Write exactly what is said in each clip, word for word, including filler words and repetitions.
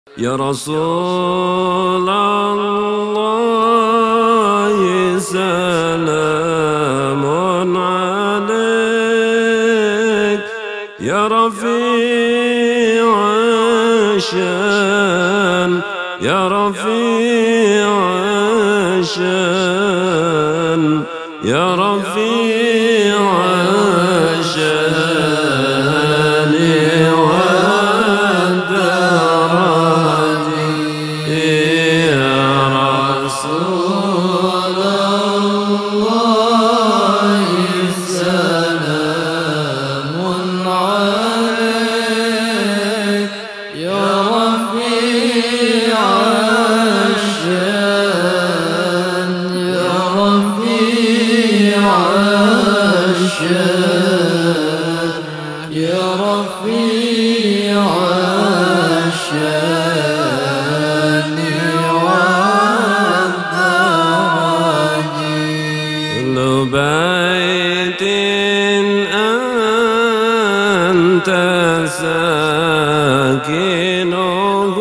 يا رسول الله سلام عليك يا رفيع الشان يا رفيع الشان يا رفيع الشان يا رفيع الشان والدرج كل بيت أنت ساكنه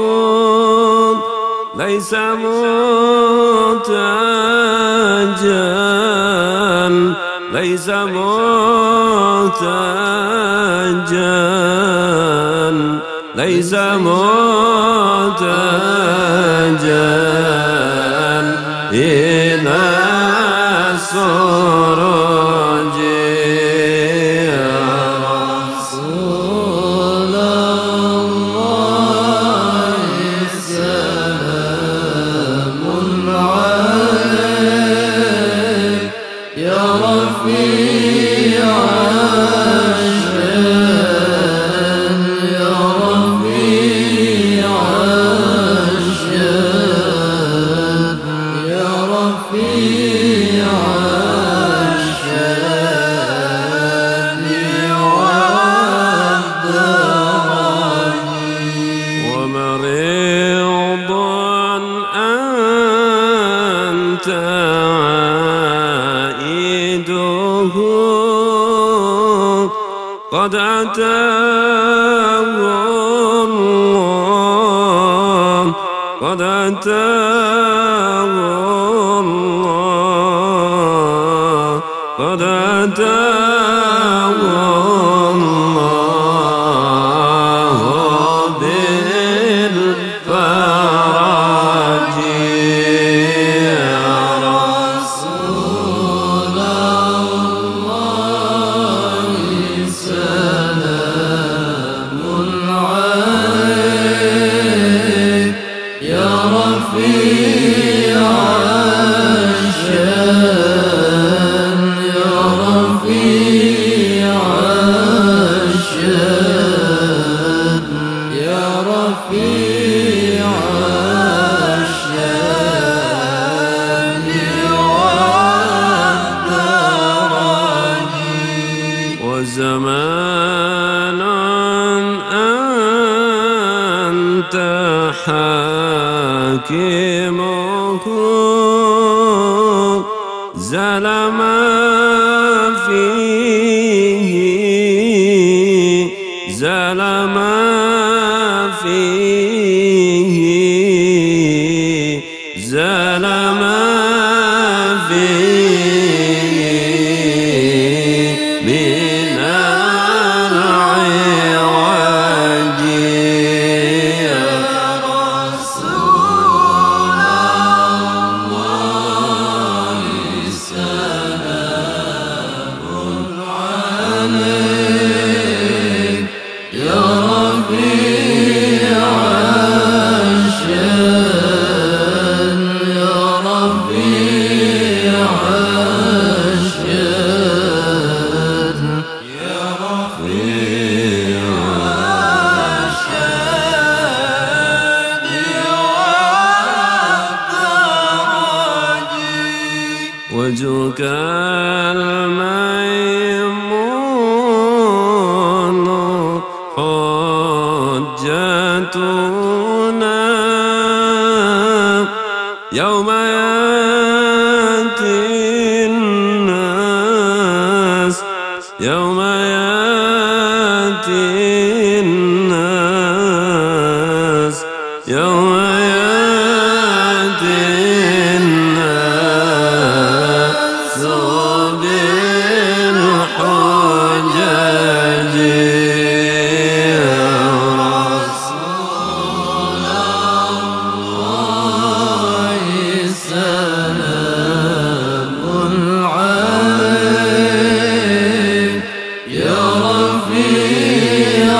ليس محتاجا ليس محتاجا ليس محتاجا إلى السرج يا رسول الله سلام عليك يا رفيع الشان يا رفيع الشان يا رفيع الشان والدرج ومريض أنت عائده قد أتاه الله قد أتاه الله قد أتاه الله بالفرج يا رسول الله سلام عليك يا رفيع الشان يا رفيع الشان يا رفيع الشان والدرج وزمان أنت حاكمه زال ما فيه زال ما فيه زال ما فيه من العوج يا رسول الله سلام عليك يا رفيع الشان يا رفيع الشان يا رفيع الشان والدرج وجهك الميمون حجتنا يوم يأتي الناس يوم يأتي الناس يوم يأتي الناس بالحجج رسول الله سلام عليك يا رفيع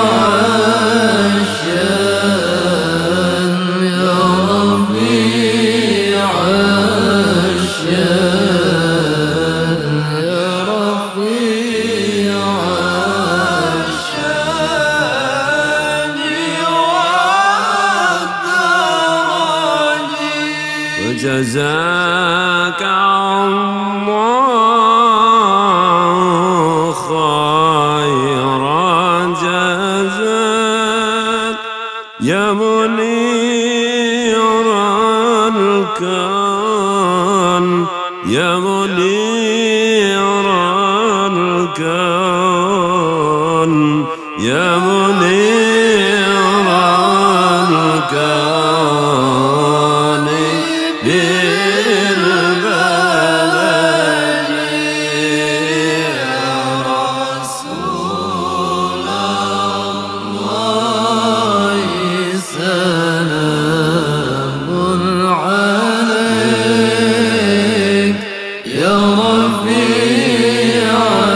الشان يا رفيع الشان يا رفيع الشان والدرج وجزاك الله خير جزاك يا منير الكون يا منير الكون يا منير الكون بالبلد يا رسول الله سلام عليك يا رفيع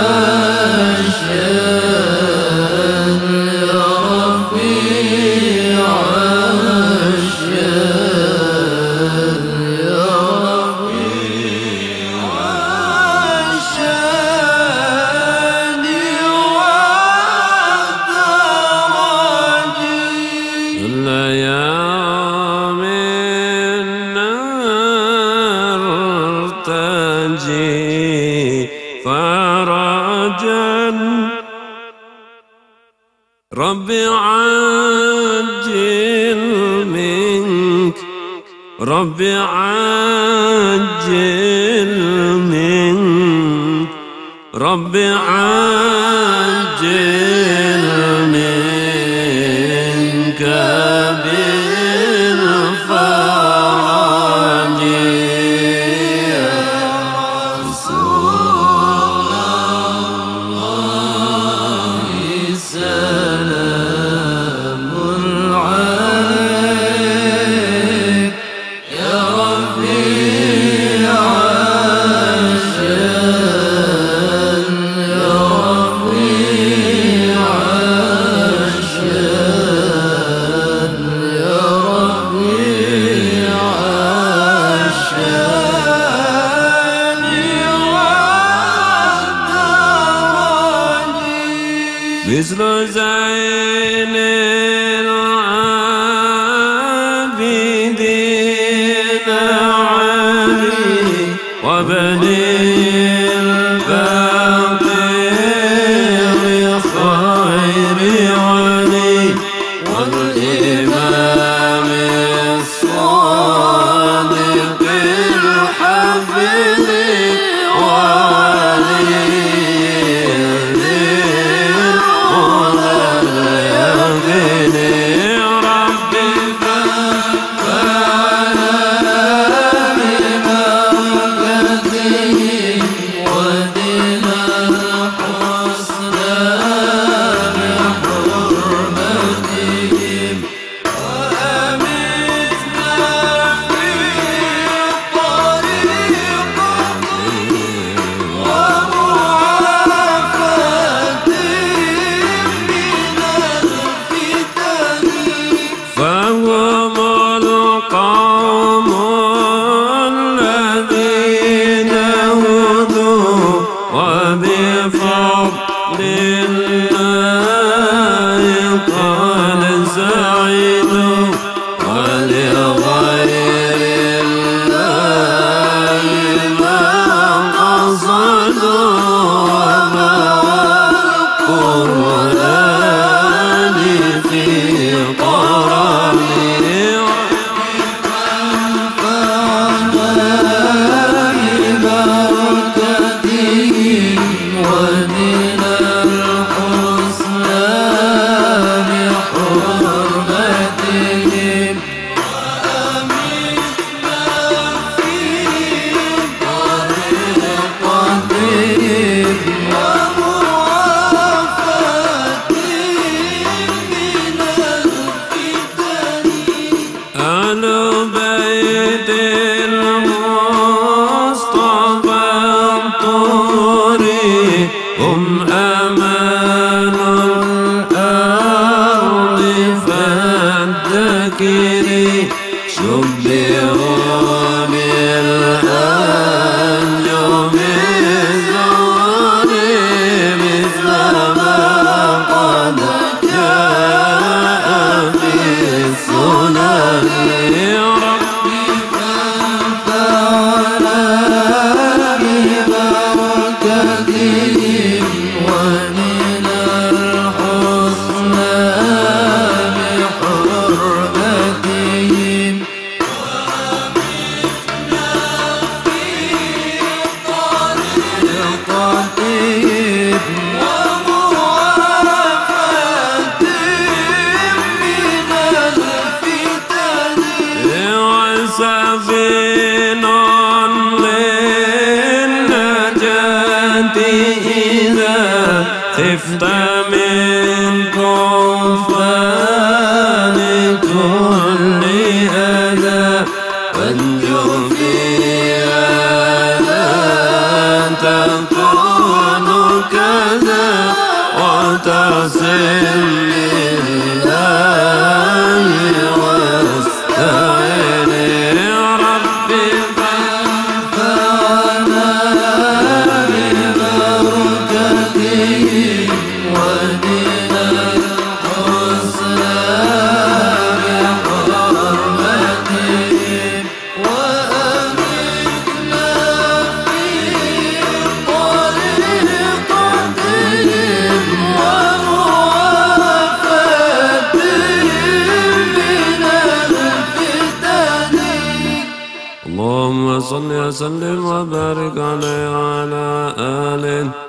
الشان يا رفيع الشان يا رفيع الشان والدرج الأيام نرتجي فرجا رب عجل منك رب عجل منك رب عجل منك بالفرج يا رسول الله سلام عليك يا رفيع الشان يا رفيع الشان يا رفيع الشان والدرج مثل زين العابدين علي وبني الباقر خير علي والإمام الصادق الحفظ ولي وبفضل الله قال سعيد ولغير الله ما قصد وما القرآن في قرآن أهل بيت المصطفى الطوري هم أمان الأرض فالذكري شبهوا بالأنجم الزهر مثل ما قد جاء في السنن ربي فانفعنا ببركتهم ومن الحسنى بحرمتهم سفين للنجاة إذا خفت من كفان كل أذى فانجو فيها تكون كذا وتصل لله واستعن ربي فانفعنا ببركتهم ومن الحسنى بحرمتهم وأمتنا في طريقتهم وموافاتهم من الفتن. اللهم صل وسلم وبارك عليه وعلى آله